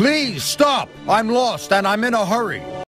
Please stop! I'm lost and I'm in a hurry.